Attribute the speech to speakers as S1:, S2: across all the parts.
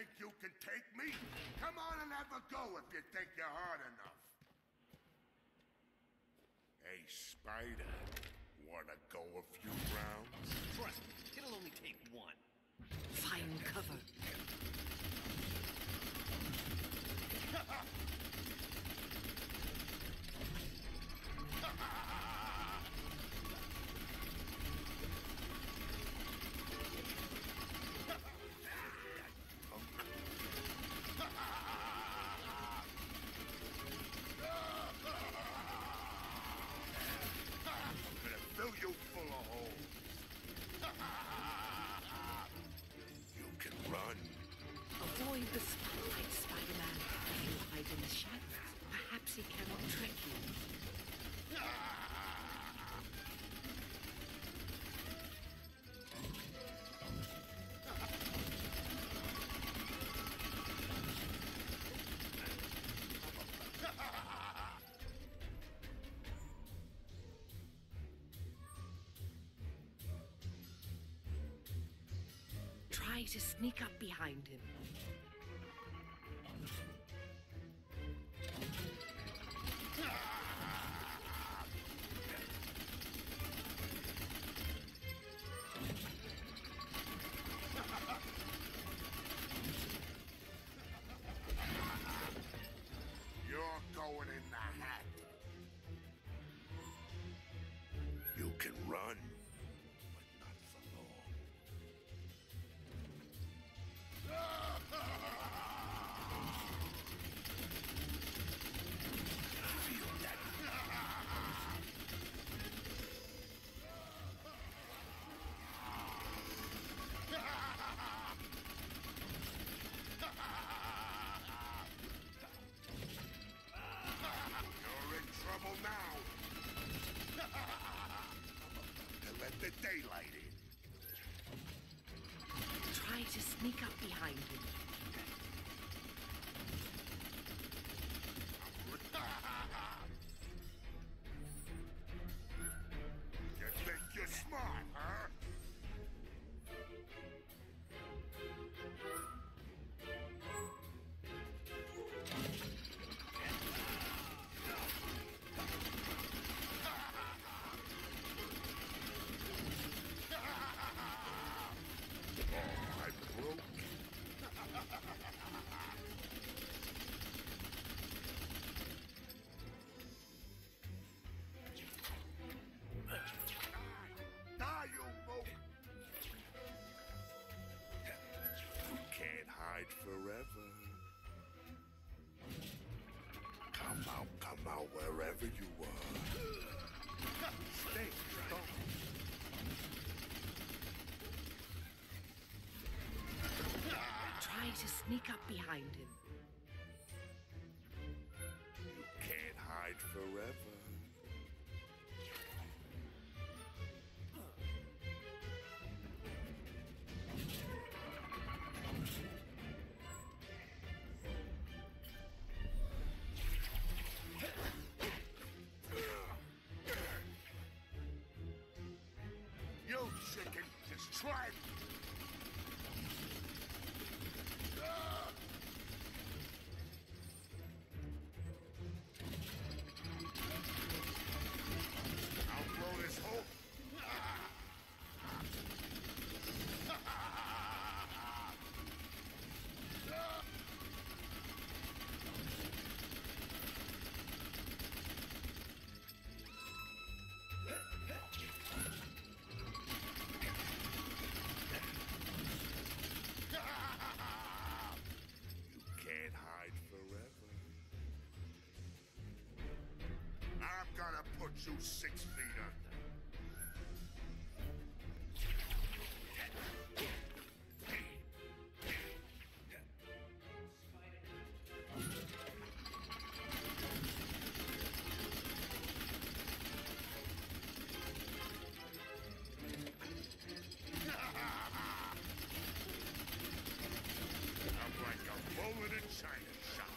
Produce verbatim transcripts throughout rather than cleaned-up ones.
S1: think you can take me? Come on and have a go if you think you're hard enough. Hey, Spider. Wanna go a few rounds?
S2: Trust me, it'll only take one.
S3: Find cover.
S1: Fill you full of holes. You can run.
S3: Avoid the spotlight, Spider-Man. If you hide in the shadows, perhaps he cannot trick you. Try to sneak up behind him.
S1: You're going in the hat. You can run, but not for long. Feel that? You're in trouble now. To let the daylight in.
S3: Try to sneak up behind him.
S1: You think you're smart, huh? Die, you moke! You can't hide forever. Come out, come out wherever you are. Stay strong.
S3: Try to sneak up behind him.
S1: You can't hide forever. You chicken, just try it. I'll blow this hole. You can't hide forever. I'm gonna put you six feet under. I'm like a bull in a china shop.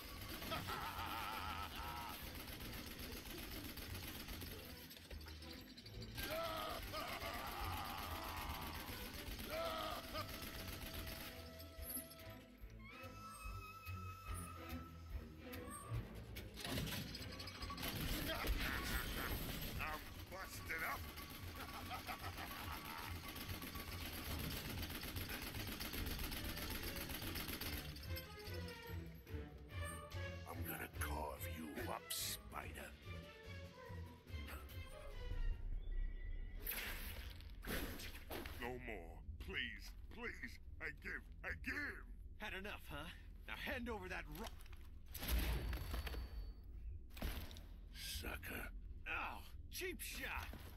S2: Had enough, huh? Now hand over that rock.
S1: Sucker.
S2: Oh, cheap shot.